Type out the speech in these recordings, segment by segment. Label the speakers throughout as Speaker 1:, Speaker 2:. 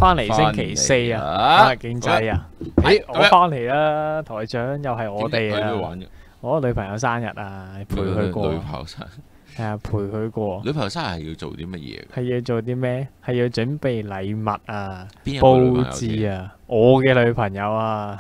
Speaker 1: 翻嚟星期四啊，經濟啊，我翻嚟啦，台長又係我哋啊，我女朋友生日啊，陪佢過。
Speaker 2: 女朋友生日
Speaker 1: 係啊，陪佢過。
Speaker 2: 女朋友生日係要做啲乜嘢？
Speaker 1: 係要做啲咩？係要準備禮物啊，佈
Speaker 2: 邊個女朋友
Speaker 1: 置啊，我嘅女朋友啊。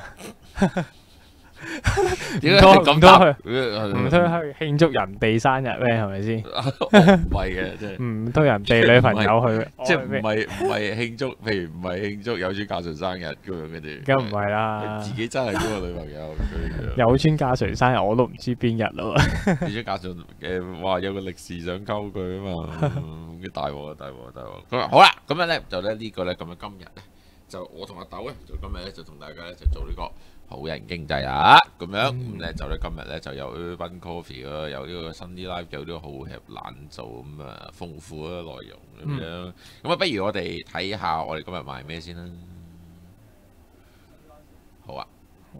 Speaker 2: 點解咁答？
Speaker 1: 唔通去慶祝人哋生日咩？係咪先？
Speaker 2: 唔係嘅，即係
Speaker 1: 唔通人哋女朋友去，
Speaker 2: 即係唔係慶祝，譬如唔係慶祝有村架純生日咁樣嘅啫。
Speaker 1: 梗唔係啦，
Speaker 2: 自己真係嗰個女朋友。
Speaker 1: 有村架純生日我都唔知邊日咯。
Speaker 2: 有村架純話有個歷史想溝佢啊嘛，大鑊啊大鑊大鑊！佢話好啦，咁樣咧就咧呢個咧咁樣今日咧就我同阿豆咧就今日咧就同大家咧就做呢個好人經濟啊，咁樣咁咧就咧今日咧就有 One Coffee 咯，有呢個 Sunday Live 有呢個好吃懶做咁啊豐富嘅內容咁樣，咁啊不如我哋睇下我哋今日賣咩先啦。好啊，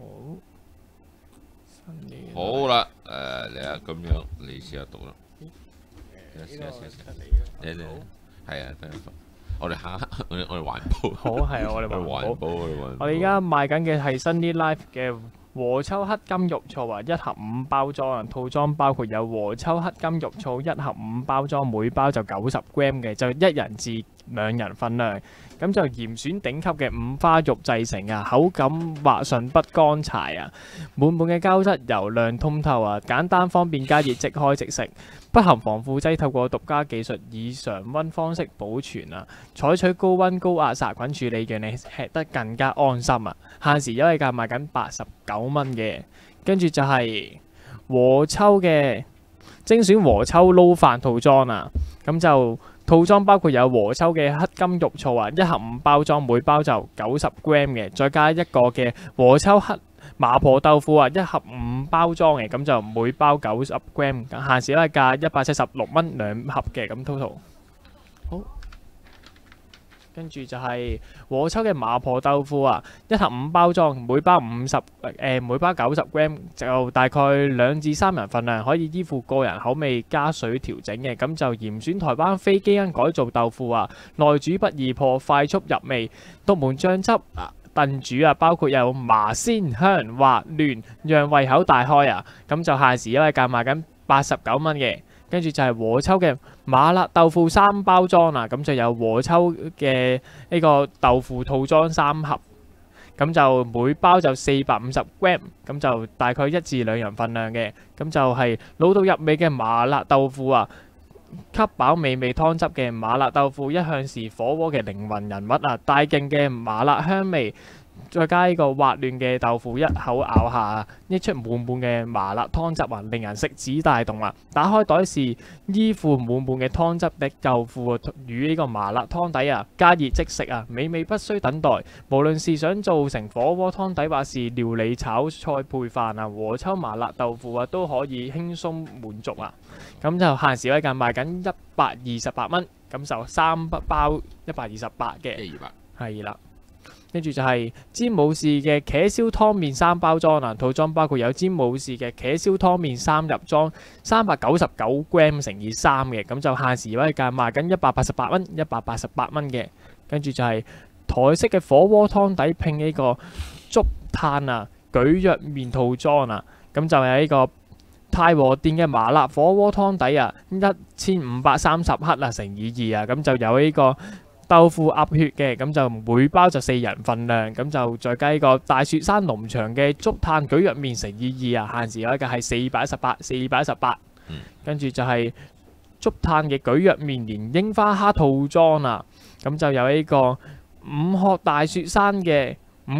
Speaker 2: 好啦，嚟啊，咁樣你試下讀啦，試下，你係啊，得一份。我哋環保，
Speaker 1: 好係我哋環保。我哋而
Speaker 2: 而
Speaker 1: 家賣緊嘅係 Sunday Life 嘅和秋黑金肉醋啊，一盒5包裝，套裝包括有和秋黑金肉醋一盒5包裝，每包就90 gram 嘅，就1人至2人份量。咁就嚴選頂級嘅5花肉製成啊，口感滑順不乾柴啊，滿滿嘅膠質油亮通透啊，簡單方便加熱即開即食，不含防腐劑，透過獨家技術以常溫方式保存啊，採取高溫高壓殺菌處理，讓你吃得更加安心啊！限時優惠價賣緊89蚊嘅，跟住就係和秋嘅精選和秋撈飯套裝啊，咁就套裝包括有和秋嘅黑金肉醋啊，一盒5包裝，每包就90 gram 嘅，再加一個嘅和秋黑麻婆豆腐啊，一盒5包裝嘅，咁就每包90 gram， 限時優惠價176蚊2盒嘅，咁 total。好，跟住就係和秋嘅麻婆豆腐啊，一盒5包裝，每包90 gram， 就大概2至3人份量，可以依附個人口味加水調整嘅。咁就嚴選台灣非基因改造豆腐啊，耐煮不易破，快速入味，獨門醬汁啊。燉煮啊，包括有麻鮮香滑嫩，讓胃口大開啊！咁就限時優惠價賣緊89蚊嘅，跟住就係和秋嘅麻辣豆腐3包裝啊，咁就有和秋嘅呢個豆腐套裝3盒，咁就每包就450 gram， 咁就大概1至2人份量嘅，咁就係老到入味嘅麻辣豆腐啊！吸飽美味湯汁嘅麻辣豆腐一向是火鍋嘅靈魂人物啊！帶勁嘅麻辣香味，再加呢個滑嫩嘅豆腐，一口咬下，溢出滿滿嘅麻辣湯汁啊，令人食指大動啊！打開袋是依附滿滿嘅湯汁的豆腐與呢個麻辣湯底啊，加熱即食啊，美味不需等待。無論是想做成火鍋湯底，或是料理炒菜配飯啊，和秋麻辣豆腐啊都可以輕鬆滿足啊！咁就限時優惠價賣緊128蚊，咁就3包128嘅，係啦。跟住就係詹姆士嘅茄燒湯麵3包裝啊，套裝包括有詹姆士嘅茄燒湯麵3入裝，399 gram 乘以3嘅，咁就限時優惠價賣緊188蚊，188蚊嘅。跟住就係台式嘅火鍋湯底拼呢個竹炭啊，蒟蒻麵套裝啊，咁就有呢個太和殿嘅麻辣火鍋湯底啊，1530克啊乘以2啊，咁就有呢個豆腐鴨血嘅，咁就每包就4人份量，咁就再加呢個大雪山農場嘅竹炭蒟蒻麵乘以2啊，限時優惠價係418，跟住就係竹炭嘅蒟蒻麵連櫻花蝦套裝啊，咁就有呢個五谷大雪山嘅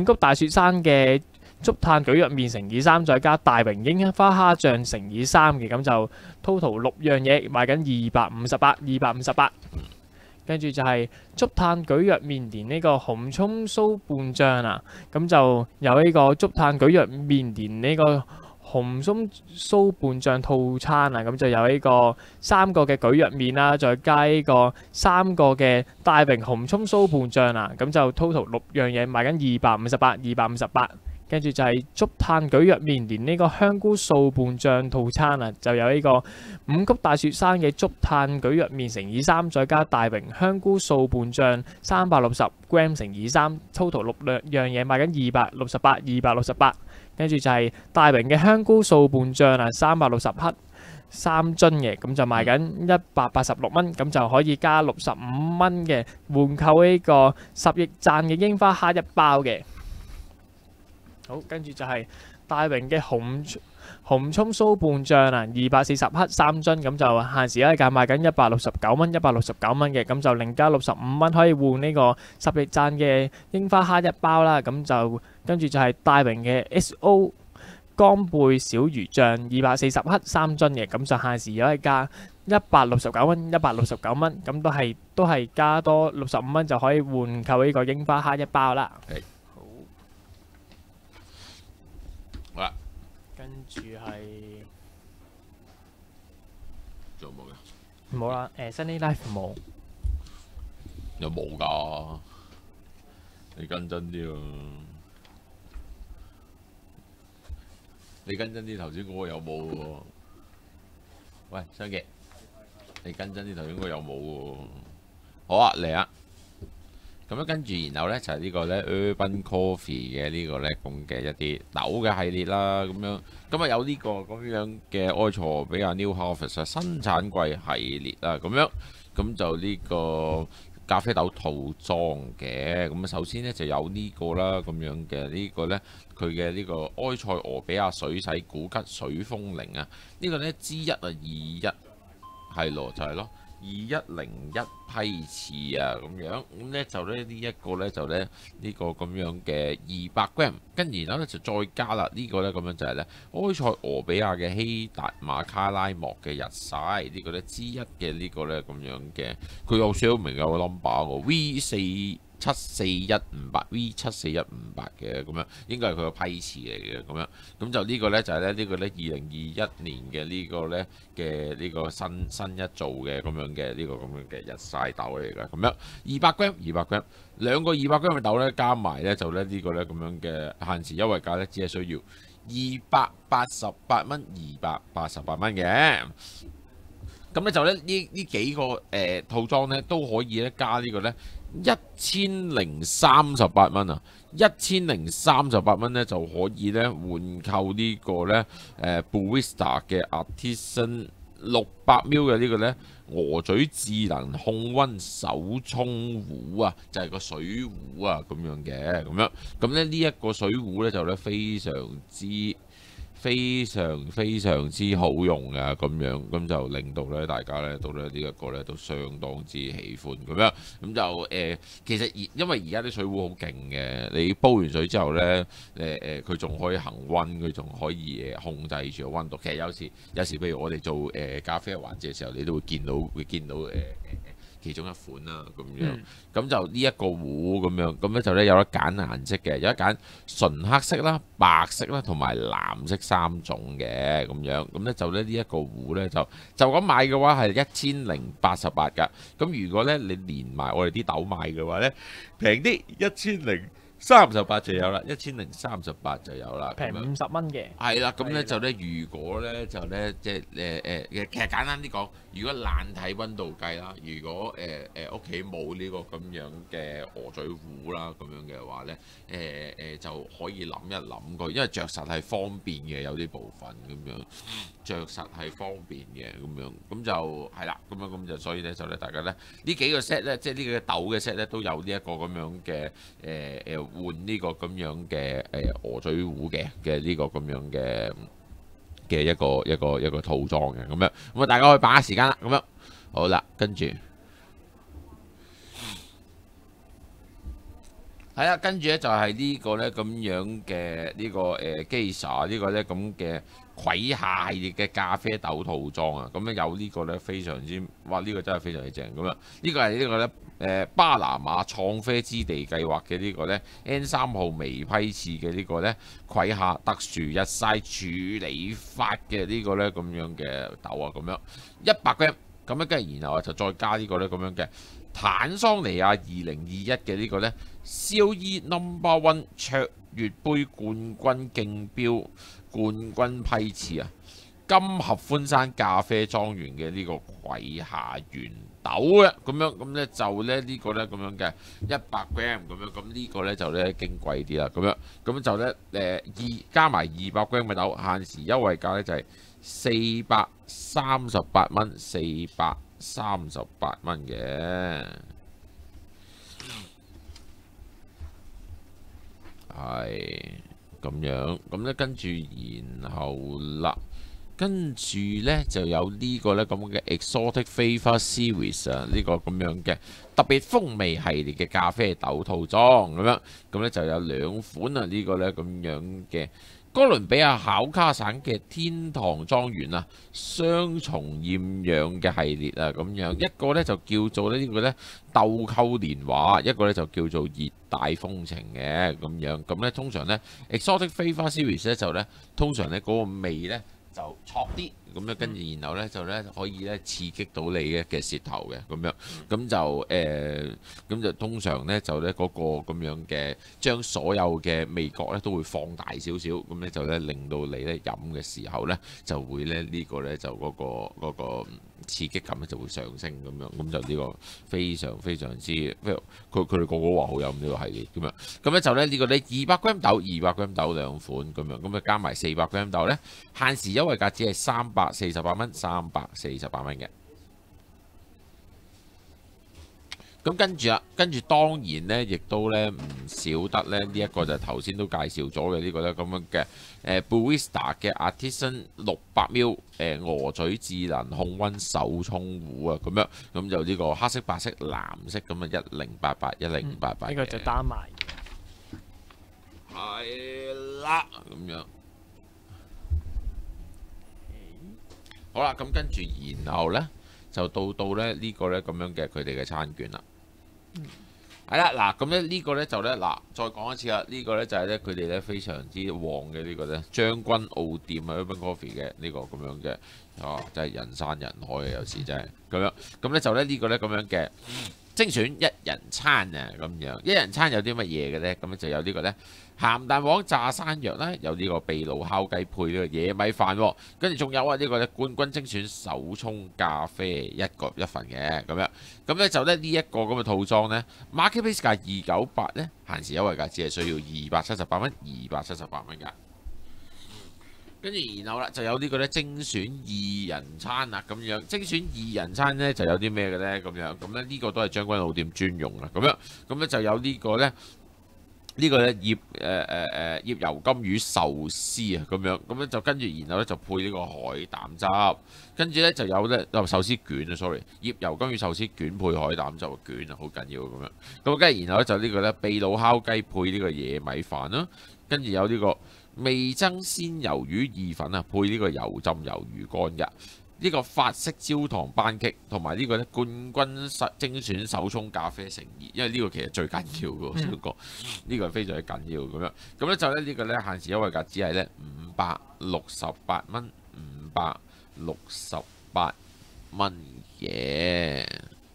Speaker 1: 竹炭蒟蒻麵乘以3，再加大榮櫻花蝦醬乘以3嘅，咁就 total 6樣嘢賣緊258。跟住就係竹炭蒟蒻麵連呢個紅葱酥拌醬啊，咁就有呢個竹炭蒟蒻麵連呢個紅葱酥拌醬套餐啊，咁就有呢個3個嘅蒟蒻麵啦，再加呢個3個嘅大榮紅葱酥拌醬啊，咁就 total 6樣嘢賣緊258。 跟住就係竹炭蒟蒻麵連呢個香菇素拌醬套餐啊，就有呢個五谷大雪山嘅竹炭蒟蒻麵乘以3，再加大榮香菇素拌醬360g乘以3 ，total 6樣嘢賣緊268。跟住就係大榮嘅香菇素拌醬啊，360克3樽嘅，咁就賣緊186蚊，咁就可以加65蚊嘅換購呢個10億讚嘅櫻花蝦1包嘅。好，跟住就係大榮嘅紅葱酥拌醬啊，240克3樽，咁就限時咧價賣緊169蚊嘅，咁就另加65蚊可以換呢個10億讚嘅櫻花蝦1包啦。咁就跟住就係大榮嘅 XO 乾貝小魚醬240克3樽嘅，咁就限時有一價169蚊，咁都係加多65蚊就可以換購呢個櫻花蝦1包啦。
Speaker 2: 好啦，
Speaker 1: 跟住係
Speaker 2: 仲有冇嘅？
Speaker 1: 冇啦，Sunny Life 冇，
Speaker 2: 有冇㗎？你跟真啲喎！你跟真啲，頭先嗰個有冇喎？喂，雙傑，你跟真啲，頭先嗰個有冇喎？好啊，嚟啊！咁樣跟住，然後呢就係呢個呢 Urban Coffee 嘅呢個呢咁嘅一啲豆嘅系列啦，咁樣咁啊有呢個咁樣嘅埃塞比亞 New Harvest 新產季系列啦，咁就呢個咖啡豆套裝嘅，咁首先呢就有呢個啦，咁樣嘅呢個呢，佢嘅呢個埃塞俄比亞水洗古吉水風鈴啊，呢個呢 G1 啊21係咯，就係咯。2101批次啊，咁樣咁咧就咧呢一個咧就咧呢個咁樣嘅200g，跟住然後咧就再加啦呢個咧咁樣就係咧埃塞俄比亞嘅希達馬卡拉莫嘅日曬呢個咧之一嘅呢個咧咁樣嘅，佢有寫明有個 number 喎 V74158 V74158嘅咁樣，應該係佢個批次嚟嘅咁樣，咁就呢個咧就係咧呢個咧2021年嘅呢個咧嘅呢個新一做嘅咁樣嘅呢個咁樣嘅日曬豆嚟㗎，咁樣200g 兩個200g嘅豆咧加埋咧就咧呢個咧咁樣嘅限時優惠價咧只係需要288蚊288蚊嘅。咁咧就咧呢幾個套裝咧都可以咧加呢個咧1038蚊啊，1038蚊咧就可以咧換購呢個咧Barista 嘅 Artisan 600ml 嘅呢個咧鵝嘴智能控溫手沖壺啊，就係個水壺啊咁樣嘅，咁咧呢一個水壺咧就咧非常之好用啊，咁樣咁就令到咧大家咧到咧呢一個咧都相當之喜歡咁樣，咁就其實因為而家啲水壺好勁嘅，你煲完水之後咧佢仲可以恒溫，佢仲可以控制住個溫度。其實有時譬如我哋做咖啡環節嘅時候，你都會見到其中一款啦，咁樣咁就呢一個壺咁樣，咁咧就咧有得揀顏色嘅，有得揀純黑色啦、白色啦同埋藍色3種嘅咁樣，咁咧就咧呢一個壺咧就咁買嘅話係1088㗎，咁如果咧你連埋我哋啲豆買嘅話咧平啲1038就有啦，1038就有啦，
Speaker 1: 平50蚊嘅。
Speaker 2: 係啦，咁咧就咧，如果咧就咧，即係其實簡單啲講，如果冷體溫度計啦，如果屋企冇呢個咁樣嘅鵝嘴壺啦，咁樣嘅話咧，就可以諗一諗佢，因為着實係方便嘅，有啲部分咁樣着實係方便嘅咁樣，咁就係啦，咁就所以咧就咧大家咧呢幾個 set 咧，即係呢個豆嘅 set 咧都有呢一個咁樣嘅換呢個咁樣嘅鵝嘴壺嘅呢個咁樣嘅一個套裝嘅咁樣，咁啊大家可以把握時間啦，咁樣好啦，跟住係啦，跟住咧就係呢個咧咁樣嘅呢個Geisha 呢個咧咁嘅葵下系列嘅咖啡豆套裝啊，咁咧有呢個咧非常之哇，呢個真係非常之正咁樣，呢個係呢個咧巴拿馬創啡之地計劃嘅呢個咧 N3 號微批次嘅呢個咧葵下特殊日曬處理法嘅呢個咧咁樣嘅豆啊，咁樣100g，咁咧跟住然後就再加呢個咧咁樣嘅坦桑尼亞2021嘅呢個咧 COE No.1 卓月杯冠軍競標冠軍批次啊！金合歡山咖啡莊園嘅呢個葵下圓豆嘅咁樣，咁咧就咧呢個咧咁樣嘅100g咁樣，咁呢個咧就咧經貴啲啦，咁樣咁就咧加埋200g嘅豆，限時優惠價咧就係438蚊，438蚊嘅，係咁樣，咁咧跟住然後啦。跟住呢，就有呢個呢咁嘅 Exotic Flavor Series 啊，呢個咁樣嘅特別風味系列嘅咖啡豆套裝咁樣，咁呢就有2款啊，呢個呢咁樣嘅哥倫比亞考卡省嘅天堂莊園啊，雙重厭氧嘅系列啊，咁樣一個呢就叫做呢個呢豆蔻年華，一個呢就叫做熱帶風情嘅咁樣，咁呢通常呢 Exotic Flavor Series 呢就呢通常呢嗰個味呢。就錯啲咁咧，跟住然後咧就咧可以咧刺激到你嘅舌頭嘅咁樣，咁就咁就通常咧就咧嗰個咁樣嘅將所有嘅味覺咧都會放大少少，咁咧就咧令到你咧飲嘅時候咧就會咧呢個咧就嗰個刺激感咧就會上升咁樣，咁就呢個非常非常之，佢哋個個話好飲呢個系列咁樣，咁咧就咧呢個咧200g 豆200g 豆2款咁樣，咁啊加埋400g 豆咧限時優惠價只係348蚊，348蚊嘅。咁跟住當然呢，亦都咧唔少得咧呢一個就係頭先都介紹咗嘅呢個咧咁樣嘅Barista 嘅 Artisan 600ml 鵝嘴智能控溫手沖壺啊，咁樣咁就呢個黑色、白色、藍色咁啊1088
Speaker 1: 呢個就單賣
Speaker 2: 係啦咁樣。好啦，咁跟住然後呢，就到咧呢個咧咁樣嘅佢哋嘅餐券啦。係啦，嗱咁咧呢個咧就咧嗱，再講一次啦，呢個咧就係咧佢哋咧非常之旺嘅呢個咧將軍澳店啊 Urban Coffee 嘅呢個咁樣嘅真係人山人海啊，有時真係咁樣。咁咧就咧呢個咧咁樣嘅精選一人餐啊咁樣，一人餐有啲乜嘢嘅咧？咁咧就有呢個咧鹹蛋黃炸山藥啦，有呢個秘魯烤雞配呢個野米飯，跟住仲有啊呢個咧冠軍精選手沖咖啡一份嘅咁樣，咁咧就咧呢一個咁嘅套裝咧 ，market base 價298咧，限時優惠價只係需要278蚊，278蚊㗎。跟住然後啦，就有呢個咧精選2人餐啊咁樣，精選2人餐咧就有啲咩嘅咧咁樣，咁咧呢個都係將軍澳店專用啊咁樣，咁咧就有呢個咧。呢個咧醃油金魚壽司啊咁樣，咁咧就跟住然後咧就配呢個海膽汁，跟住咧就有咧壽司卷啊 ，sorry， 醃油金魚壽司卷配海膽汁卷啊，好緊要咁樣。咁跟住然後咧就呢個咧秘魯烤雞配呢個野米飯啦，跟住有呢個味噌鮮魷魚意粉啊，配呢個油浸魷魚乾嘅。呢個法式焦糖班戟同埋呢個咧冠軍精選手沖咖啡誠意，因為呢個其實最緊要嘅，呢個呢個係非常之緊要咁樣。咁咧就咧呢個咧限時優惠價只係咧568蚊，568蚊嘅。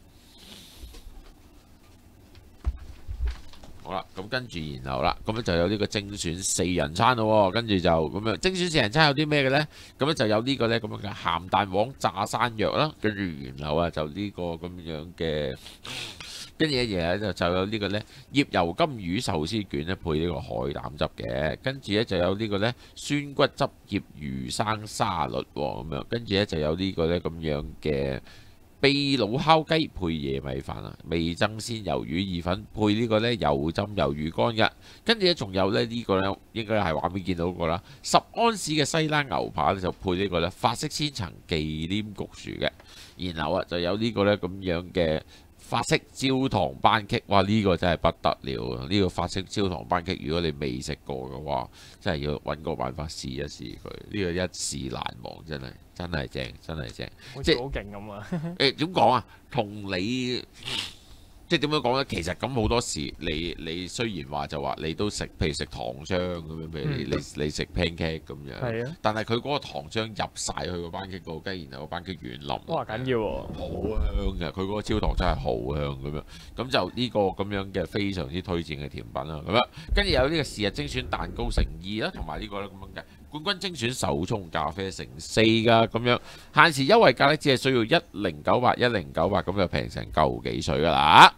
Speaker 2: 好啦，咁跟住然後啦，咁咧就有呢個精選4人餐咯，跟住就咁樣精選4人餐有啲咩嘅呢？咁咧就有呢個咧咁樣嘅鹹蛋黃炸山藥啦，跟住然後啊就呢個咁樣嘅，跟住一嘢就有呢個咧醃油金魚壽司卷咧配呢個海膽汁嘅，跟住咧就有呢個咧酸骨汁醃魚生沙律咁樣，跟住咧就有呢個咧咁樣嘅。秘魯烤雞配野米飯啊，味噌鮮魷魚意粉配呢個咧油浸魷魚乾嘅，跟住咧仲有咧呢個咧應該係畫面見到嗰個啦，10安士嘅西冷牛扒咧就配呢個咧法式千層忌廉焗薯嘅，然後啊就有呢個咧咁樣嘅法式焦糖班戟，哇呢個真係不得了啊！呢個法式焦糖班戟如果你未食過嘅話，真係要揾個辦法試一試佢，呢個一試難忘真係。真係正，真係正，
Speaker 1: 好似好勁咁啊！
Speaker 2: 點講啊？同你即係點樣講呢？其實咁好多時，你雖然話就話你都食，譬如食糖漿咁樣，譬如你食 pancake 咁樣，
Speaker 1: 係啊，
Speaker 2: 但係佢嗰個糖漿入晒去個班戟度，跟住然後個班戟軟腍，
Speaker 1: 哇緊要喎，
Speaker 2: 好香嘅。佢嗰個焦糖真係好香咁樣，咁就呢個咁樣嘅非常之推薦嘅甜品啦。咁樣跟住有呢個是日精選蛋糕乘2啦，同埋呢個咧咁樣嘅冠軍精選手沖咖啡乘4㗎，咁樣限時優惠價咧只係需要1098咁就平成嚿幾水㗎啦。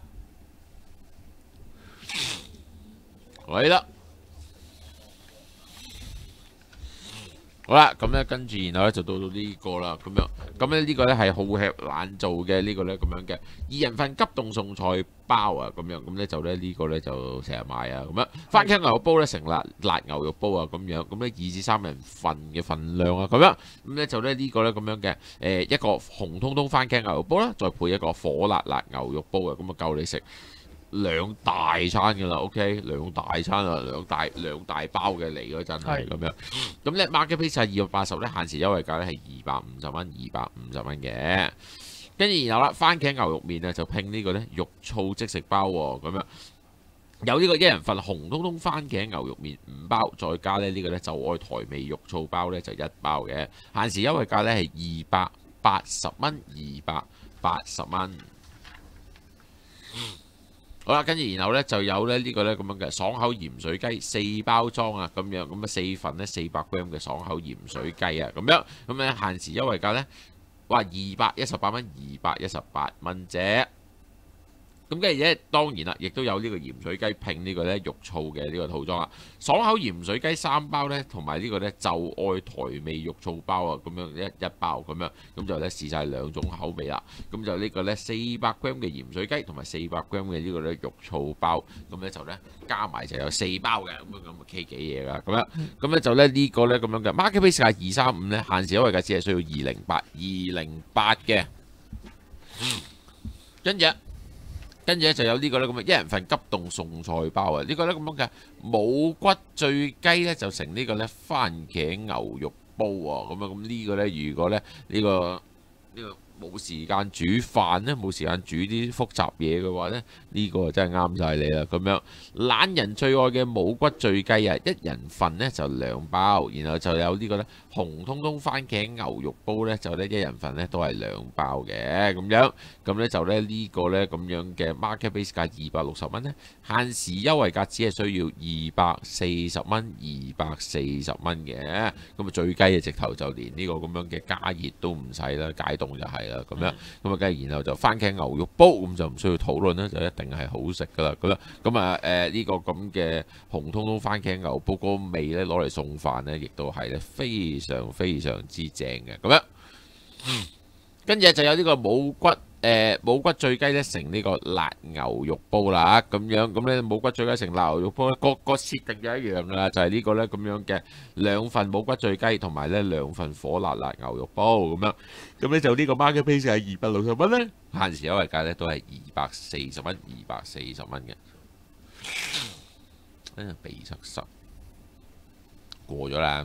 Speaker 2: 係啦，好啦，咁咧跟住然後咧就到呢個啦，咁咧呢個咧係好吃懶做嘅呢個咧咁樣嘅2人份急凍餸菜包啊，咁咧就咧呢個咧就成日買啊，咁樣番茄牛肉煲咧成辣牛肉煲啊，咁咧2至3人份嘅份量啊，咁咧就咧呢個咧咁樣嘅一個紅彤彤番茄牛肉煲啦，再配一個火辣牛肉煲啊，咁啊夠你食2大餐㗎啦 ，OK， 2大餐啊，兩大包嘅嚟嗰陣係咁樣。咁咧 Market Price 係280咧，限時優惠價咧係250蚊嘅。跟住然後啦，番茄牛肉麵啊就拼呢個咧肉燥即食包喎，咁樣有呢個1人份紅彤彤番茄牛肉麵5包，再加咧呢個咧就愛台味肉燥包咧就1包嘅，限時優惠價咧係280蚊。好啦，跟住然後咧就有咧呢個咧咁樣嘅爽口鹽水雞4包裝啊，咁啊4份咧400g嘅爽口鹽水雞啊，咁咧限時優惠價咧，哇218蚊啫。咁跟住咧，當然啦，亦都有呢個鹽水雞拼呢個咧肉燥嘅呢個套裝啦。爽口鹽水雞3包咧，同埋呢個咧就愛台味肉燥包啊，咁樣一包咁就咧試晒2種口味啦。咁就呢個咧400g嘅鹽水雞同埋400g嘅呢個咧肉燥包，咁咧就咧加埋就有4包嘅，咁 K 幾嘢㗎，咁咧就咧呢個咧咁樣嘅 Market Price 價235咧，限時優惠價只係需要208嘅，跟住咧就有呢個咧咁嘅1人份急凍餸菜包啊！呢個咧咁樣嘅冇骨醉雞咧就成呢個咧番茄牛肉煲喎，咁呢個咧如果咧呢個冇時間煮飯咧，冇時間煮啲複雜嘢嘅話咧，呢個真係啱晒你啦！咁樣懶人最愛嘅冇骨醉雞啊，1人份咧就2包，然後就有呢個咧紅彤彤番茄牛肉煲咧，就咧1人份咧都係2包嘅咁樣，咁咧就咧呢個咧咁樣嘅 Market Base 價260蚊咧，限時優惠價只係需要240蚊嘅，咁啊醉雞嘅直頭就連呢個咁樣嘅加熱都唔使啦，解凍就係。咁樣咁啊，跟住然後就番茄牛肉煲，咁就唔需要討論啦，就一定係好食噶啦。咁啊呢個咁嘅紅彤彤番茄牛肉煲嗰個味咧，攞嚟送飯咧，亦都係咧非常非常之正嘅。咁樣，跟住就有呢個冇骨醉雞咧，成呢個辣牛肉煲啦，咁咧冇骨醉雞成辣牛肉煲咧，個設定就一樣噶啦，就係呢個咧咁樣嘅2份冇骨醉雞同埋咧2份火辣牛肉煲咁樣，咁咧就呢個 Market Price 係260蚊咧，限時優惠價咧都係240蚊嘅，鼻塞過咗啦，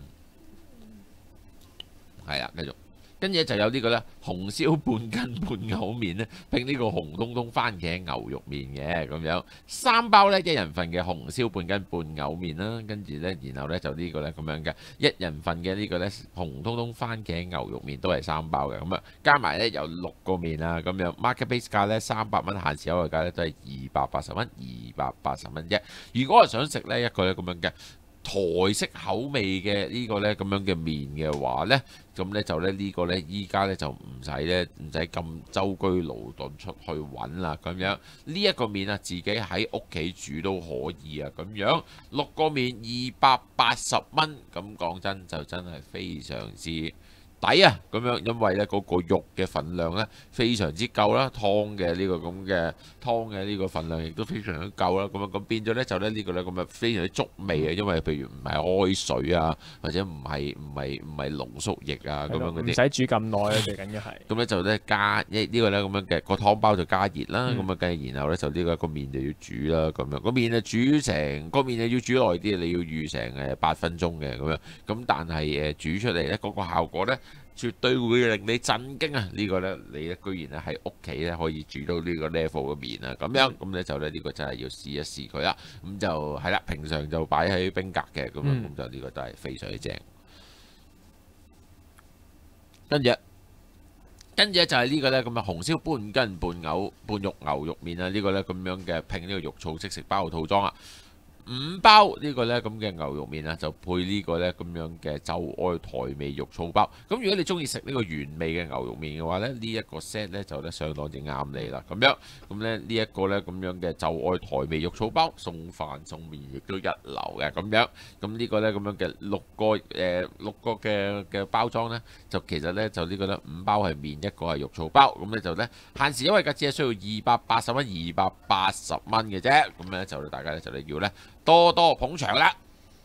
Speaker 2: 係啦，繼續。跟住就有呢個咧紅燒半斤半牛麵咧，拼呢個紅彤彤番茄牛肉麵嘅咁樣3包咧1人份嘅紅燒半斤半牛麵啦，跟住咧然後咧就呢個咧咁樣嘅1人份嘅呢個咧紅彤彤番茄牛肉麵都係3包嘅，咁啊加埋咧有6個麵啊咁樣 Market Base 價咧300蚊，限時優惠價咧都係280蚊啫。如果係想食呢一個咧咁樣嘅台式口味嘅呢個呢咁樣嘅麵嘅話呢，咁呢就呢個呢依家呢就唔使咁舟車勞頓出去揾啦，咁樣呢一個麵啊自己喺屋企煮都可以啊，咁樣6個麵280蚊，咁講真就真係非常之抵啊！咁樣因為呢嗰個肉嘅份量呢非常之夠啦，湯嘅呢個份量亦都非常之夠啦。咁變咗呢就呢個呢咁啊非常之足味啊！因為譬如唔係開水啊，或者唔係濃縮液啊咁樣嗰啲，
Speaker 1: 唔使煮咁耐啊，最緊要係。
Speaker 2: 咁呢就呢加呢個呢咁樣嘅個湯包就加熱啦，咁啊跟住然後呢就呢個麵就要煮啦，咁樣個麵就要煮耐啲，你要預成8分鐘嘅咁樣。咁但係煮出嚟呢嗰個效果呢。 絕對會令你震驚啊！呢個呢，你咧居然咧喺屋企咧可以煮到呢個 level 嘅麵啊！咁樣咁咧就咧呢個真係要試一試佢啦。咁就係啦，平常就擺喺冰格嘅咁樣，咁就呢個都係非常之正。跟住就係呢個呢，咁嘅紅燒半斤半肉牛肉麵啊！呢個呢，咁樣嘅拼呢個肉燥即食包套裝啊，5包呢個呢，咁嘅牛肉麵啊，就配呢個呢，咁樣嘅就愛台味肉燥包。咁如果你中意食呢個原味嘅牛肉麵嘅話呢，呢一個 set 呢，就呢相當之啱你啦。咁樣咁呢，呢一個呢，咁樣嘅就愛台味肉燥包，送飯送麵亦都一流嘅咁樣。咁呢個呢，咁樣嘅六個嘅包裝呢，就其實呢，就呢個呢，5包係麵，一個係肉燥包。咁呢，就呢，限時優惠價只係需要280蚊，280蚊嘅啫。咁呢，就大家呢，就你要呢。多多捧場啦！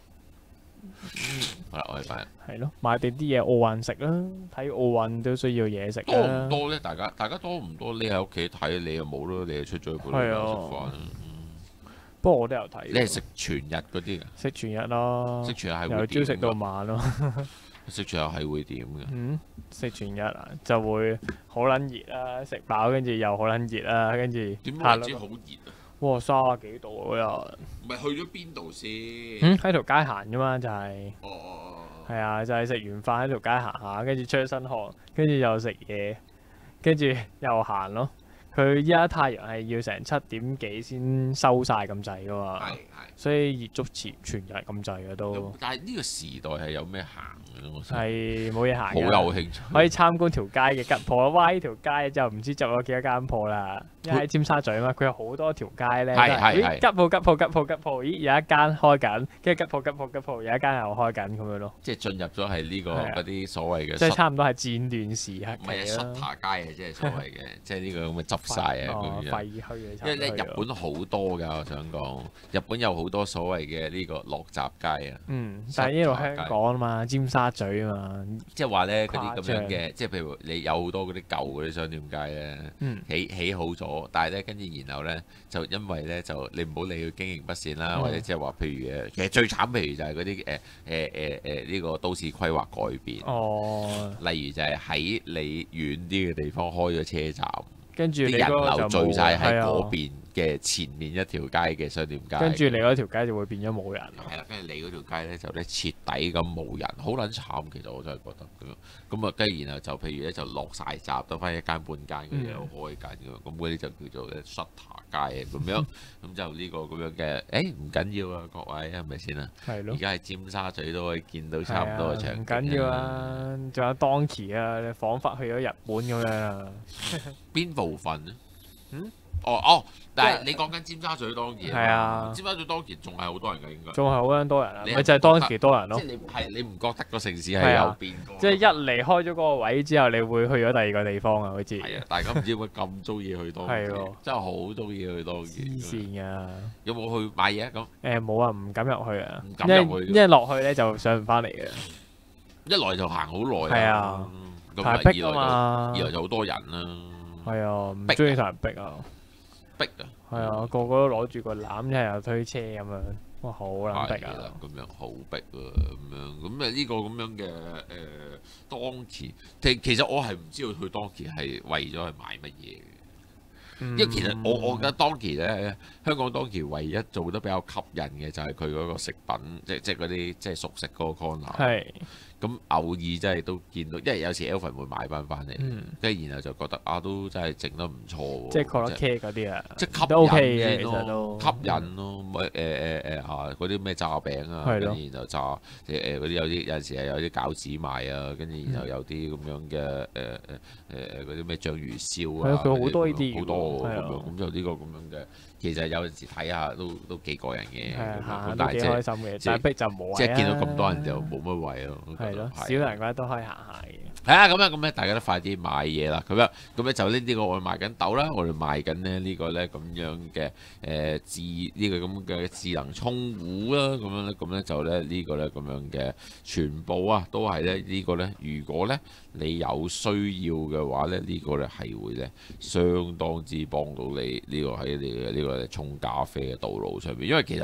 Speaker 2: 好啦，我哋翻
Speaker 1: 係咯，買定啲嘢奧運食啦，睇奧運都需要嘢食。
Speaker 2: 多唔多咧？大家多唔多？你喺屋企睇，你又冇咯，你又出咗去嗰度食飯。
Speaker 1: 不過我都有睇。
Speaker 2: 你係食全日嗰啲㗎？
Speaker 1: 食全日咯，
Speaker 2: 食全日係會點？
Speaker 1: 由朝食到晚咯。
Speaker 2: 食全日係會點嘅？
Speaker 1: 食全日啊，就會好撚熱啦，食飽跟住又好撚熱啦，跟住
Speaker 2: 點解為之好熱啊？
Speaker 1: 哇，30幾度嗰日。
Speaker 2: 唔係去咗邊度先？
Speaker 1: 喺條街行啫嘛，就係。係啊，就係食完飯喺條街行下，跟住出咗身汗，跟住又食嘢，跟住又行咯。佢依家太陽係要成7點幾先收晒咁滯噶嘛，所以熱足全日咁滯嘅都。
Speaker 2: 但係呢個時代係有咩行嘅？我
Speaker 1: 係冇嘢行。
Speaker 2: 好有興趣。
Speaker 1: 可以參觀條街嘅吉鋪啦，哇！呢條街就唔知執咗幾多間鋪啦。因為喺尖沙咀啊嘛，佢有好多條街咧。係吉鋪，咦有一間開緊，跟住吉鋪有一間又開緊咁樣咯。
Speaker 2: 即係進入咗係呢個嗰啲所謂嘅。
Speaker 1: 即係差唔多係戰亂時刻。
Speaker 2: 唔係Shutter街啊，即係所謂嘅，即係呢個咁嘅執晒啊咁樣。
Speaker 1: 廢墟
Speaker 2: 因為咧日本好多㗎，我想講，日本有好多所謂嘅呢個落閘街啊。
Speaker 1: 但係呢度香港啊嘛，尖沙咀啊嘛。
Speaker 2: 即係話咧嗰啲咁樣嘅，即係譬如你有好多嗰啲舊嗰啲商店街咧，起好咗。但係咧，跟住然後咧，就因為咧，就你唔好理佢經營不善啦，或者即係話，譬如其實最慘，譬如就係嗰啲呢個都市規劃改變。例如就係喺你遠啲嘅地方開咗車站，
Speaker 1: 跟住
Speaker 2: 啲人流聚晒喺嗰邊嘅前面一條街嘅商店街，
Speaker 1: 跟住你嗰條街就會變咗冇人。
Speaker 2: 係啦，跟住你嗰條街咧就咧徹底咁冇人，好撚慘。其實我真係覺得咁樣。咁啊，跟住然後就譬如咧就落晒閘，得翻一間半間嗰啲又開緊嘅，咁嗰啲就叫做咧 Shutter 街啊咁樣。咁就呢個咁樣嘅，唔緊要啊，各位係咪先啊？係咯。而家喺尖沙咀都可以見到差唔多嘅場景。唔緊要啊，
Speaker 1: 仲有 Donkey 啊，你彷彿去咗日本咁樣啊。
Speaker 2: 邊部分咧？但係你講緊尖沙咀當然係啊，尖沙咀當然仲係好多人㗎，應該仲係好撚多人啊，咪就係當時多人咯。即係你唔覺得個城市係有變過？即係一離開咗嗰個位之後，你會去咗第二個地方啊？好似係啊，大家唔知點解咁中意去當時，真係好中意去當時。黐線㗎！有冇去買嘢咁？冇啊，唔敢入去啊，唔敢入去，因為落去咧就上唔翻嚟嘅。一來就行好耐，係啊，太逼啊嘛，二來就好多人啦。係啊，唔中意同人逼啊！逼啊！係啊，個個都攞住個籃，一係又推車咁樣，哇，好撚逼啊！咁樣好逼啊！咁樣咁呢個咁樣嘅當期，其實我係唔知道佢當期係為咗去買乜嘢嘅。因為其實我覺得當期咧，香港當期唯一做得比較吸引嘅就係佢嗰個食品，即係嗰啲即係熟食嗰個 corner。係。咁偶爾真係都見到，因為有時 Alvin 會買翻嚟，跟住然後就覺得都真係整得唔錯喎。即係 colour 嗰啲啊，即係吸引先咯，吸引咯，嗰啲咩炸餅啊，跟住然後炸嗰啲有陣時係有啲餃子賣啊，跟住然後有啲咁樣嘅嗰啲咩醬魚燒啊，佢好多呢啲好多咁樣，咁就呢個咁樣嘅。其實有陣時睇下都幾過癮嘅，咁但係即係開心嘅，但係逼就冇，即係見到咁多人就冇乜位咯。係咯，少人嘅話都可以行下嘅。係啊，咁咧大家都快啲買嘢啦。咁咧就呢個我哋賣緊豆啦，我哋賣緊咧呢個咧咁樣嘅呢個咁嘅智能沖壺啦。咁咧就咧呢個咧咁樣嘅全部啊都係咧呢個咧，如果咧你有需要嘅話咧，呢個咧係會咧相當之幫到你呢個喺你嘅呢個沖咖啡嘅道路上面，因為其實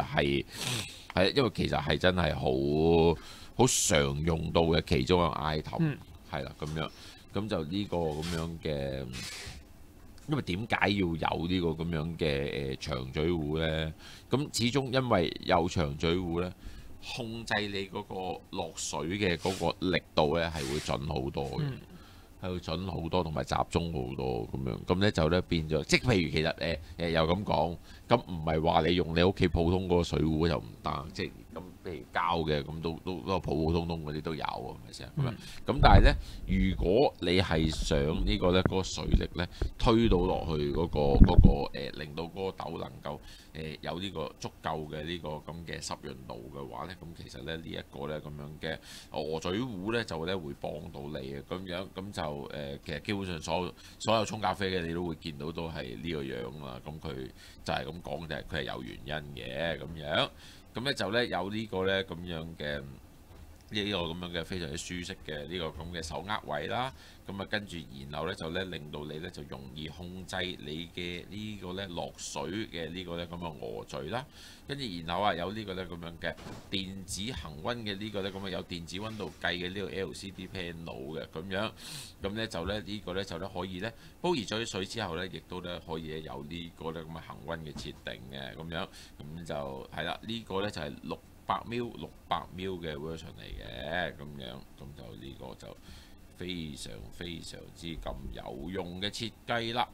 Speaker 2: 係真係好常用到嘅其中一個 item， 係啦咁樣，咁就呢個咁樣嘅。因為點解要有呢個咁樣嘅長嘴壺呢？咁始終因為有長嘴壺呢，控制你嗰個落水嘅嗰個力度呢係會準好多嘅，係會準好多同埋集中好多咁樣。咁呢就呢變咗，即係譬如其實又咁講，咁唔係話你用你屋企普通嗰個水壺就唔得，即係咁譬如膠嘅咁都普普通通嗰啲都有係咪先咁樣？咁但係呢，如果你係想呢個呢嗰個水力呢推到落去令到嗰個豆能夠有呢個足夠嘅呢個咁嘅濕潤度嘅話呢，咁其實呢一個呢咁樣嘅鵝嘴壺呢就呢會幫到你嘅咁樣，咁就其實基本上所有沖咖啡嘅你都會見到都係呢個樣啦。咁佢就係咁講，就係佢係有原因嘅咁樣。咁咧就咧有呢個咧咁樣嘅呢個咁樣嘅非常之舒適嘅呢個咁嘅手握位啦。咁啊跟住然後咧就咧令到你咧就容易控制你嘅呢個咧落水嘅呢個咧咁嘅鵝嘴啦。跟住然後啊有呢個咧咁樣嘅電子恆溫嘅呢個咧咁啊有電子溫度計嘅呢個 LCD panel 嘅咁樣。咁咧就咧呢個咧就咧可以咧煲熱咗啲水之後咧，亦都咧可以有呢個咧咁嘅恆溫嘅設定嘅咁樣。咁就係啦，呢個咧就係600ml 嘅 version 嚟嘅咁樣。咁就呢個就非常非常之咁有用嘅設計啦。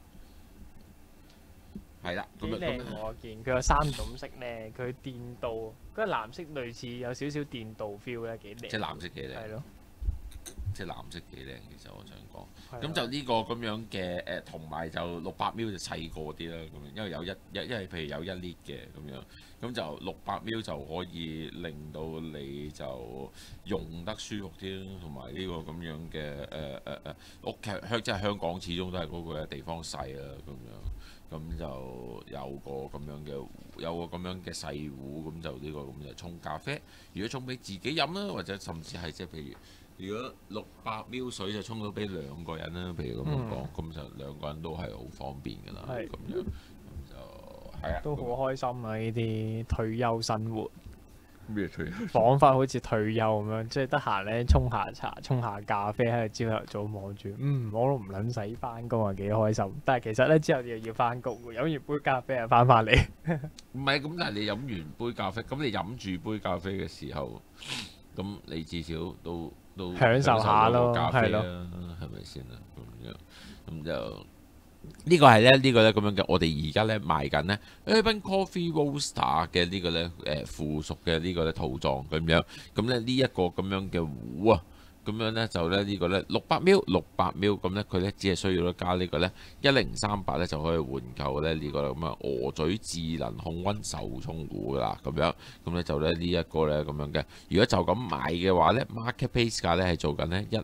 Speaker 2: 係啦，
Speaker 1: 幾靚我見佢有3種色咧，佢電鍍嗰個藍色類似有少少電鍍 feel 咧，幾靚。
Speaker 2: 即係藍色幾靚。
Speaker 1: 係咯。
Speaker 2: 即係藍色幾靚，其實我想講。咁就呢個咁樣嘅同埋就600ml就細個啲啦，咁樣因為因為譬如有1 lit 嘅咁樣，咁就600ml就可以令到你就用得舒服啲，同埋呢個咁樣嘅屋企即係香港始終都係嗰個地方細啦，咁樣咁就有個咁樣嘅細壺，咁就呢個咁就沖咖啡。如果沖俾自己飲啦，或者甚至係即係譬如。如果600ml水就沖到俾2個人啦，譬如咁樣講，咁就2個人都係好方便㗎啦，咁樣咁就係啊，
Speaker 1: 都好開心啊！呢啲退休生活，
Speaker 2: 咩退休？
Speaker 1: 彷彿好似退休咁樣，即係得閒咧沖下茶、沖下咖啡喺度朝頭早望住，我都唔撚使翻工啊，幾開心！但係其實咧之後又要翻工，飲完杯咖啡又翻返嚟。
Speaker 2: 唔係咁，但係你飲完杯咖啡，咁你飲住杯咖啡嘅時候，咁你至少都
Speaker 1: 享受下咯，
Speaker 2: 咖啡啦，係咪先啊？咁就呢個係咧，呢個咧咁樣嘅，我哋而家咧賣緊咧 Urban Coffee Roaster 嘅呢個咧附屬嘅呢個咧套裝咁樣，咁咧呢一個咁樣嘅壺啊。咁樣咧就咧呢個咧600ml，咁咧佢咧只係需要咧加呢個咧1038咧就可以換購咧呢個咁啊鵝嘴智能控溫手沖壺噶啦，咁樣咁咧就咧呢一個咧咁樣嘅。如果就咁買嘅話咧，Marketplace 價咧係做緊咧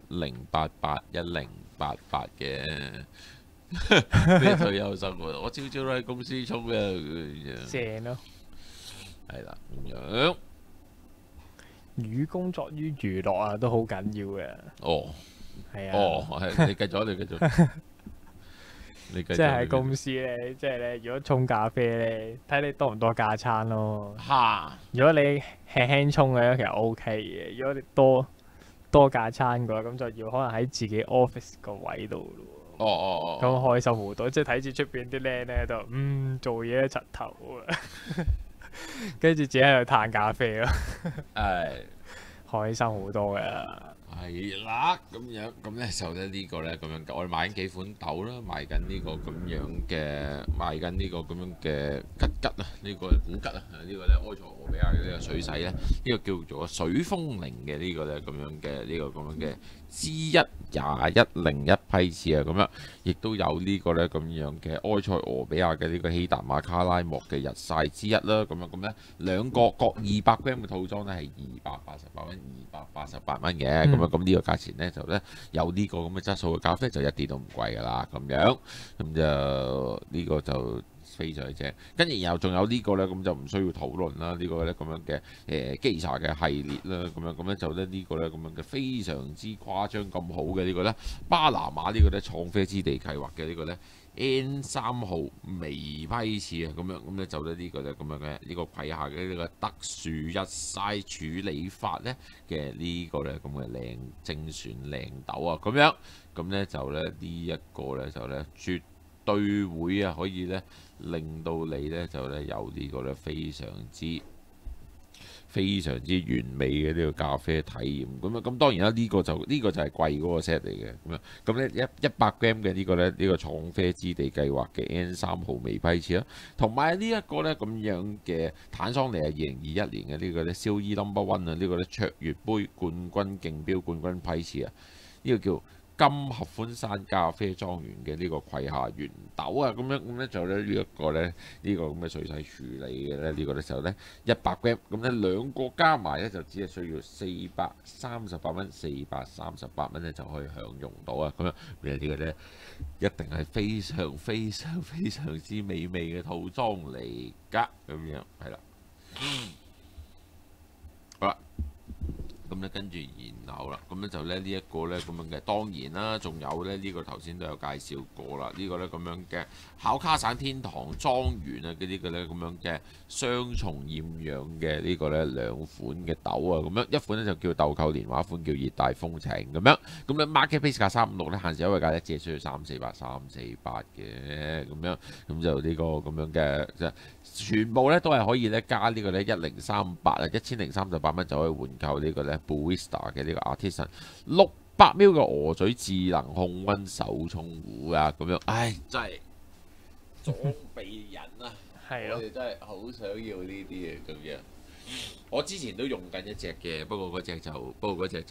Speaker 2: 1088嘅咩退休生活，我朝朝都喺公司沖嘅，
Speaker 1: 正咯，
Speaker 2: 係啦咁樣。
Speaker 1: 寓工作於娛樂啊，都好緊要嘅。
Speaker 2: 哦，
Speaker 1: 係啊。
Speaker 2: 哦，係你繼續，你繼續。
Speaker 1: 即係喺公司咧，即係咧，如果沖咖啡咧，睇你多唔多架餐咯。
Speaker 2: 嚇！
Speaker 1: 如果你輕輕沖嘅，其實 OK 嘅。如果你多架餐嘅話，咁就要可能喺自己 office 個位度咯。
Speaker 2: 哦。
Speaker 1: 咁開心好多，即係睇住出邊啲靚咧就做嘢柒頭啊！跟住自己喺度嘆咖啡咯，開心好多嘅。
Speaker 2: 係啦，咁樣咁咧就咧呢個咧咁樣，我哋買緊幾款豆啦，賣緊呢個咁樣嘅吉吉啊，呢個古吉啊，呢個咧埃塞俄比亞嘅呢個水洗咧，呢個叫做水風鈴嘅呢個咧咁樣嘅呢個咁樣嘅 G12101批次啊，咁樣亦都有呢個咧咁樣嘅埃塞俄比亞嘅呢個希達馬卡拉莫嘅日曬之一啦，咁咧兩個各200g嘅套裝咧係288蚊嘅，咁呢個價錢咧就咧有呢個咁嘅質素嘅咖啡就一啲都唔貴噶啦，咁樣咁就呢個就非常之正。跟住然後仲有呢個咧，咁就唔需要討論啦。呢個咧咁樣嘅機茶嘅系列啦，咁咧就咧呢個咧咁樣嘅非常之誇張咁好嘅呢個咧巴拿馬呢個咧創啡之地計劃嘅呢個咧 N3 號微批次啊，咁咧就咧呢個咧咁樣嘅呢個葵下嘅呢個特殊日曬處理法咧嘅呢個咧咁嘅靚精選靚豆啊，咁咧就咧呢一個咧就咧絕對會啊可以咧令到你咧就咧有呢個咧非常之完美嘅呢個咖啡體驗。咁當然啦，呢個就係貴嗰個 set 嚟嘅。咁咧100 gram 嘅呢個咧呢個創啡之地計劃嘅 N3 號微批次啦，同埋呢一個咧咁樣嘅坦桑尼亞2021年嘅呢個咧燒衣 No.1 啊，呢個咧卓越杯冠軍競標冠軍批次啊，呢個叫金合歡山咖啡莊園嘅呢個葵下原豆啊，咁咧就咧呢一個咧呢個咁嘅水洗處理嘅咧呢個咧就咧100 gram，咁咧兩個加埋咧就只係需要438蚊，438蚊咧就可以享用到啊，咁樣呢個咧一定係非常之美味嘅套裝嚟㗎，咁樣係啦，好啦。咁咧跟住然後啦，咁咧就咧呢一個咧咁樣嘅，當然啦，仲有咧呢個頭先都有介紹過啦，呢個咧咁樣嘅考卡省天堂莊園啊嘅呢個咧咁樣嘅雙重厭氧嘅呢個咧兩款嘅豆啊，咁樣一款咧就叫豆蔻年華，一款叫熱帶風情咁樣，咁咧 market price 價356咧，限時優惠價咧只係需要348嘅咁樣，咁就呢個咁樣嘅全部咧都係可以咧加呢個咧1038啊，1038蚊就可以換購呢個咧Barista 嘅呢個 Artisan 600ml 嘅鵝嘴智能控溫手沖壺啊，咁樣，唉，真係裝備人啊！
Speaker 1: 係咯，
Speaker 2: 我哋真係好想要呢啲嘢咁樣。我之前都用緊一隻嘅，不過嗰隻就嗰個就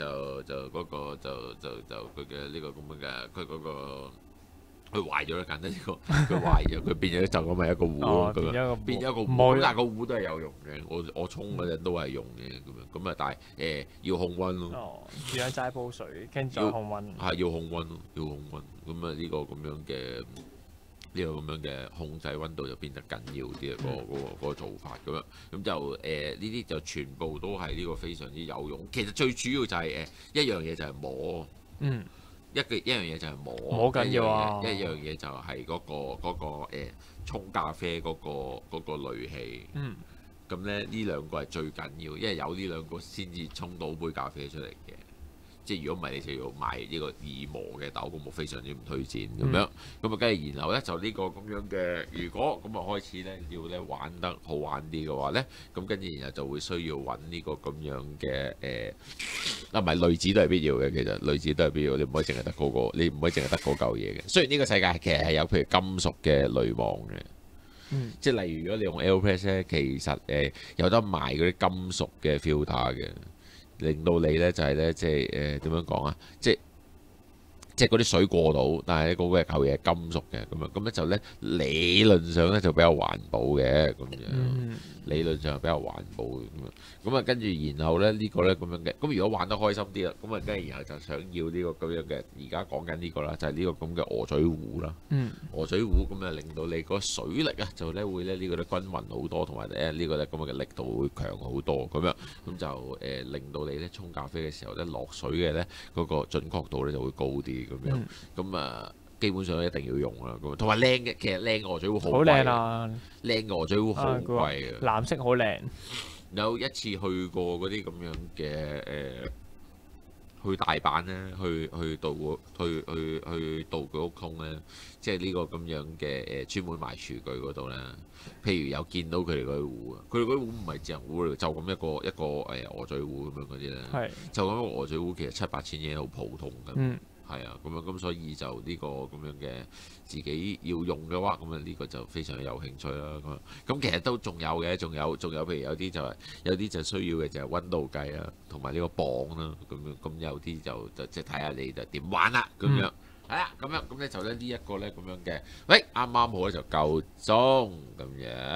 Speaker 2: 佢嘅呢個咁樣嘅，佢嗰個。佢壞咗啦，簡單呢個佢壞咗，佢變咗就咁係一個壺咯，咁樣變咗一個壺，但係個壺都係有用嘅。我沖嗰陣都係用嘅咁啊，但係要控溫咯。
Speaker 1: 哦，點樣齋煲水，跟住再控溫。
Speaker 2: 係要控溫咯，要控溫。咁啊呢個咁樣嘅控制溫度就變得緊要啲啊，嗰個做法咁樣。咁就呢啲就全部都係呢個非常之有用。其實最主要就係一樣嘢就係磨。一樣嘢就係磨
Speaker 1: 緊要啊！
Speaker 2: 一樣嘢就係嗰個沖咖啡嗰個濾器。咁咧呢兩個係最緊要，因為有呢兩個先至沖到杯咖啡出嚟嘅。即係如果唔係，你就要買呢個易磨嘅豆，咁我非常之唔推薦咁樣。咁啊，跟住然後咧就呢個咁樣嘅，如果咁啊開始咧要咧玩得好玩啲嘅話咧，咁跟住然後就會需要揾呢個咁樣嘅唔係濾紙都係必要嘅。其實濾紙都係必要，你唔可以淨係得嗰個，你唔可以淨係得嗰嚿嘢嘅。雖然呢個世界其實係有譬如金屬嘅濾網嘅，即係例如如果你用 Aeropress 咧，其實有得賣嗰啲金屬嘅 filter 嘅。令到你咧就係咧，即係點樣講啊？即係嗰啲水過到，但係咧嗰個嚿嘢係金屬嘅咁樣，咁咧就咧理論上咧就比較環保嘅咁樣，理論上係比較環保嘅咁啊，跟住然後咧呢個咧咁樣嘅，咁如果玩得開心啲啦，咁啊跟住然後就想要呢個咁樣嘅，而家講緊呢個啦，就係呢個咁嘅鵝嘴壺啦，鵝嘴壺咁啊令到你個水力啊就咧會咧呢個咧均勻好多，同埋呢個咧咁嘅力度會強好多咁樣，咁就令到你咧沖咖啡嘅時候咧落水嘅咧嗰個準確度咧就會高啲。咁樣，咁啊，基本上一定要用啦。咁，同埋靚嘅，其實靚嘅鵝嘴壺好貴啊！靚嘅鵝嘴壺好貴啊！
Speaker 1: 藍色好靚。
Speaker 2: 有一次去過嗰啲咁樣嘅去大阪咧，去道具屋通咧，即係呢個咁樣嘅專門賣廚具嗰度咧。譬如有見到佢哋嗰啲壺啊，佢哋嗰啲壺唔係智能壺嚟，就咁一個鵝嘴壺咁樣嗰啲咧。係。就咁一個鵝嘴壺，其實7、8千嘢好普通嘅。係啊，咁所以就呢個咁樣嘅自己要用嘅話，咁啊呢個就非常有興趣啦。咁其實都仲有嘅，仲有譬如有啲就需要嘅就係溫度計啊，同埋呢個磅啦。咁有啲就即係睇下你就點玩啦。咁樣係啦，咁咧就咧呢一個咧咁樣嘅，喂啱啱好咧就夠鐘咁樣。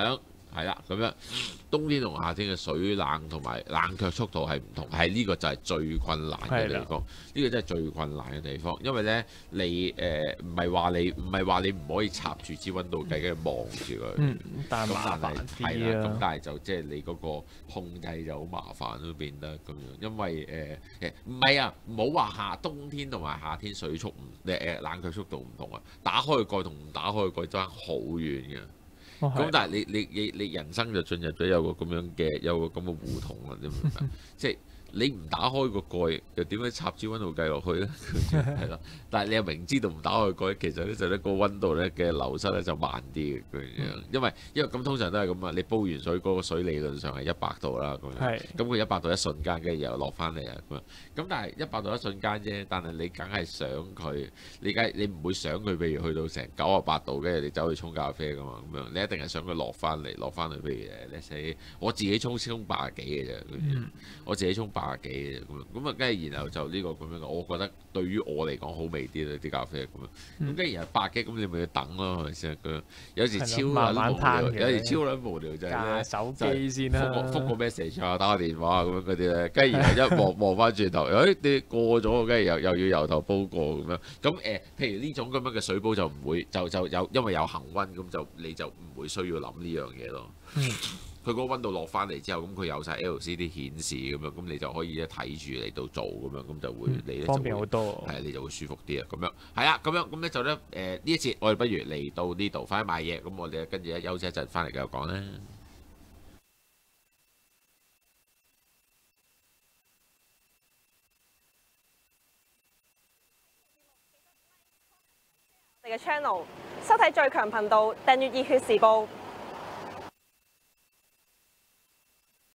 Speaker 2: 係啦，咁樣冬天同夏天嘅水冷同埋冷卻速度係唔同，係呢個就係最困難嘅地方。呢個真係最困難嘅地方，因為咧你唔係話你唔可以插住支溫度計跟住望住佢。
Speaker 1: 但係麻煩啲啊。
Speaker 2: 咁但係就即係你嗰個控制就好麻煩都變得咁樣，因為唔係啊，唔好話冬天同埋夏天水速冷卻速度唔同啊，打開個蓋同唔打開個蓋爭好遠嘅。咁但係你人生就進入咗有個咁嘅胡同啦，你明唔明？即係你唔打開個蓋，又點樣插支溫度計落去咧？係咯，但係你又明知道唔打開個蓋，其實咧就咧個溫度咧嘅流失咧就慢啲嘅咁樣，因為咁通常都係咁啊！你煲完水嗰個水理論上係100度啦，咁樣，咁佢100度一瞬間，跟住又落翻嚟啊咁樣。咁但係100度一瞬間啫，但係你梗係想佢，你唔會想佢，譬如去到成98度，跟住你走去沖咖啡噶嘛咁樣，你一定係想佢落翻去，譬如你死我自己沖80幾嘅啫，我自己沖80幾嘅啫咁啊，跟住然後就呢個咁樣，我覺得對於我嚟講好味啲啦啲咖啡咁樣，咁跟住然後80幾，咁你咪要等咯，係咪先？有時超撚無聊，有時超撚無聊就係咧
Speaker 1: 手機先啦，
Speaker 2: 覆個 message 啊，打個電話咁樣嗰啲咧，跟住然後一望翻轉頭，你過咗，跟住又要由頭煲過咁樣。咁譬如呢種咁樣嘅水煲就唔會就有，因為有恆溫，咁你就唔會需要諗呢樣嘢咯。佢嗰個溫度落翻嚟之後，咁佢有晒 LCD 顯示咁樣，咁你就可以睇住嚟到做咁樣，咁就會你咧
Speaker 1: 方便好多。
Speaker 2: 係你就會舒服啲啊。咁樣係啦，咁樣咁咧就咧呢一節我哋不如嚟到呢度，翻去買嘢。咁我哋跟住休息一陣，翻嚟繼續講啦。
Speaker 3: 我哋嘅 channel 收睇最強頻道，訂閱熱血時報。